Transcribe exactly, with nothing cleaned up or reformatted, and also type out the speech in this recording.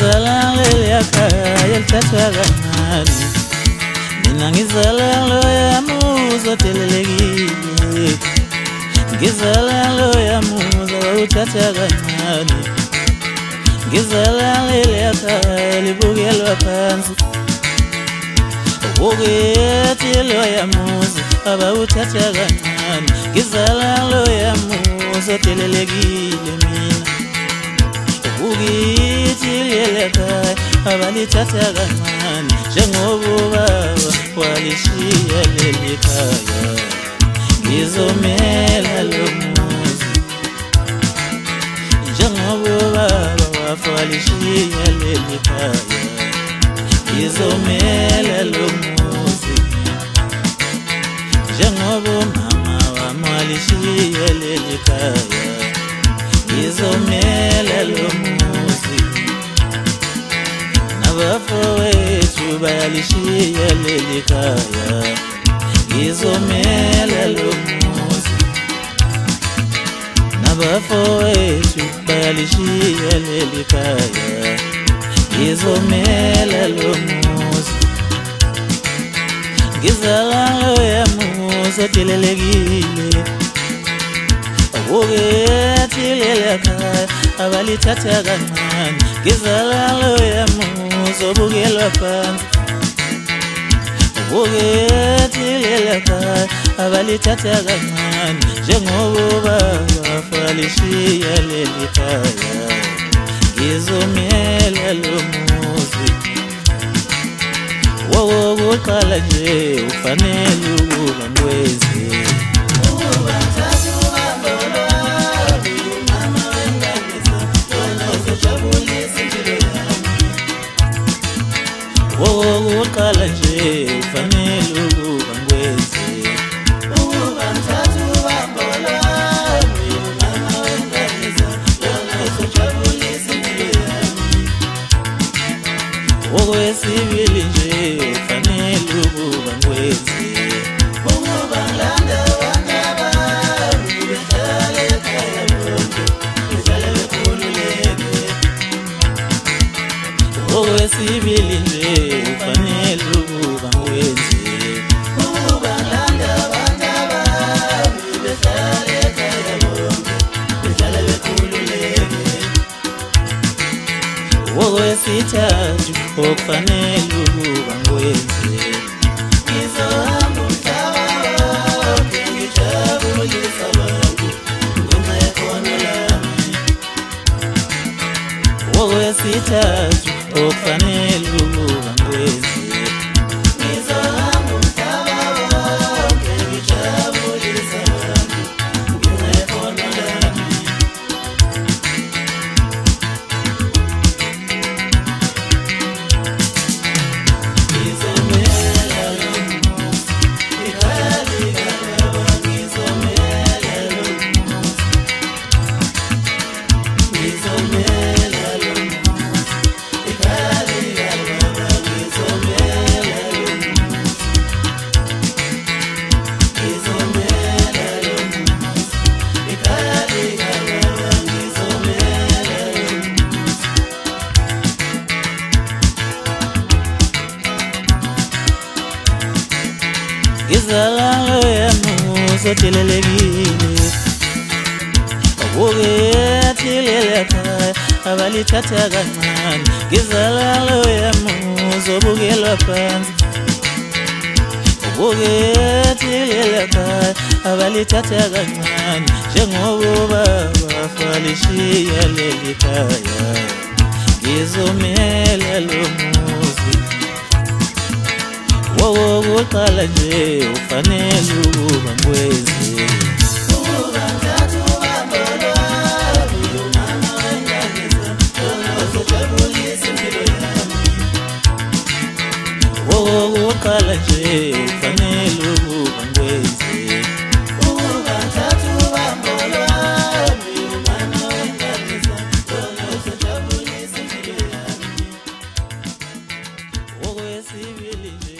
ngizala leliyakhaya elithathwa kancane, mina ngizala loyamuzi odelelekile, ngizala loyamuzi awuthatha kancane, ngizala leliyakhaya libukelwa phansi, ubukethi loyamuzi abawuthatha kancane, ngizala loyamuzi odelelekile mina, ubukethi leliyakhaya abalithatha kancane, njengoba ubaba walishiya leli khaya, ngizomela lo muzi, njengoba ubaba wafa walishiya leli khaya, ngizomela lo muzi, njengoba umama wami walishiya leli khaya, ngizomela lo muzi, nabafowethu bayalishiya leli khaya, ngizomela lo muzi, nabafowethu bayalishiya leli khaya, ngizomela lo muzi, ngizala loyamuzi odelelekile, ubukethi leliyakhaya abalithatha kancane, ngizala loyamuzi obukelwa phansi, ubukethi leliyakhaya abalithatha kancane, njengoba ubaba wafa walishiya leli khaya, ngizomela lo muzi, wokuqala nje ufanele ukuba ngwenze, ukuba ngithathe uhambo lwami, umama wengane zami, lona uzojabulisa impilo yami, wokuqala nje ufanele ukuba ngwenze, ukuba ngithathe uhambo lwami, umama wengane zami, lona uzojabulisa impilo yami, okwesibili nje ufanele ukuba ngwenze, ukuba ngilanda abantu abami, behlale ekhaya bonke, behlale bekhululeke, okwesibili nje ufanele ukuba ngwenze, ukuba ngilanda abantu abami, behlale ekhaya bonke, behlale bekhululeke, okwesithathu okufanele ukuba ngwenze, ngizohamba umhlaba wonke ngijabulisa abantu ngenxa yekhono lami, okwesithathu okufanele ukuba ngwenze, ngizohamba umhlaba wonke ngijabulisa abantu ngenxa yekhono lami, ngizala loyamuzi odelelekile, ubukethi leliyakhaya abalithatha kancane, ngizala loyamuzi obukelwa phansi, ubukethi leliyakhaya abalithatha kancane, njengoba ubaba wafa walishiya leli khaya, ngizomela lo muzi, wokuqala nje ufanele ukuba ngwenze, ukuba ngithathe uhambo lwami, umama wengane zami, lona uzojabulisa impilo yami, wokuqala nje ufanele ukuba ngwenze, ukuba ngithathe uhambo lwami, umama wengane zami, lona uzojabulisa impilo yami, okwesibili nje